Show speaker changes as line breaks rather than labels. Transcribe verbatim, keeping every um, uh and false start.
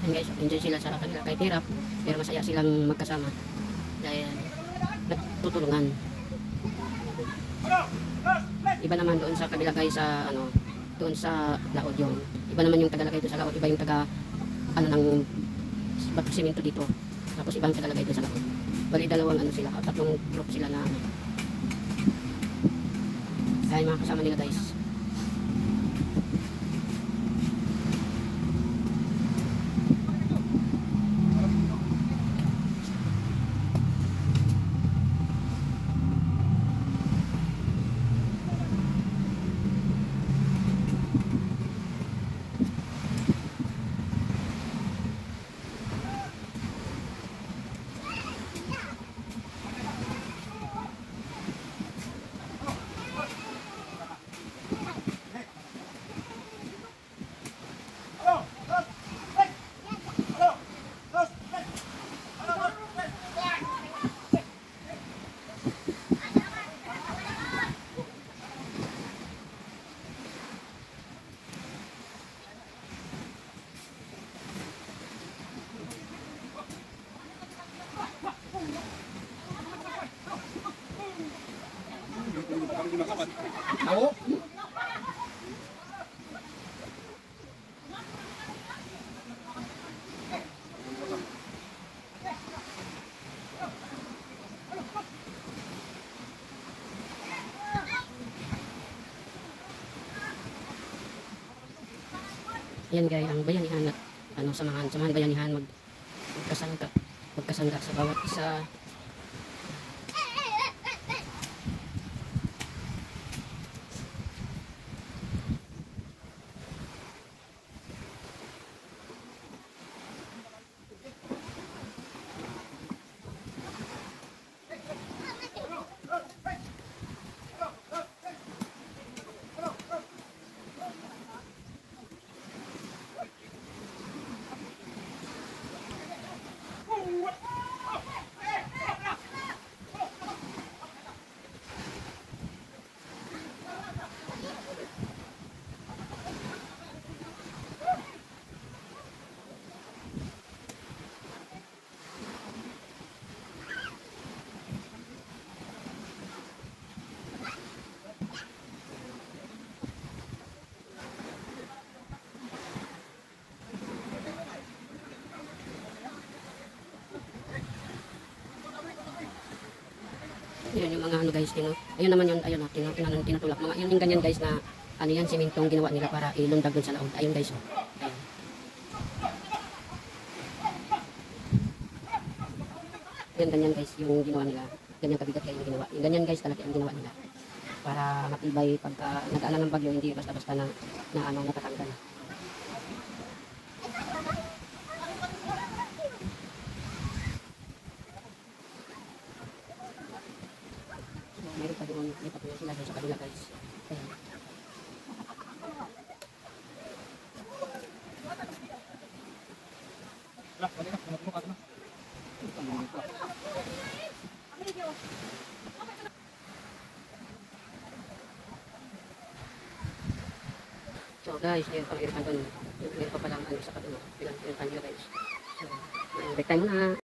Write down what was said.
Yan guys, enjoy sila sa kanila kahit hirap, pero masaya silang magkasama dahil nagtutulungan. Iba naman doon sa kabila guys, sa ano, doon sa Lahat yung iba naman yung tagalagay doon sa Lahat, iba yung taga ano ng batok simento dito, tapos ibang tagalagay doon sa Lahat. Bali dalawang ano sila, tatlong group sila na ano. Ay mga kasama nila guys.
Ako?
Yan guys, ang bayanihan at ano, samahan, samahan bayanihan, mag magkasangga, magkasangga sa bawat isa. Yun yung mga ano guys, tino. Ayun naman yun, ayun, tino, tino, tinatulak. Mga yun yung ganyan guys na ano yan, simintong ginawa nila para ilundag dun sa laod. Ayun guys, oh. Ayun. Yan ganyan guys, yung ginawa nila. Ganyan kabigat kayo yung ginawa. Yung ganyan guys, kalaki ang ginawa nila. Para matibay pagka nag-aalang ng bagyo, hindi basta-basta na, na ano, natatanggal. Meron pa doon, may patuloy sila doon sa kabila guys. Ayan. So guys, meron pa meron pa doon. Meron pa palang ano sa kabila. Pilang pilang tayo guys. So, break time muna.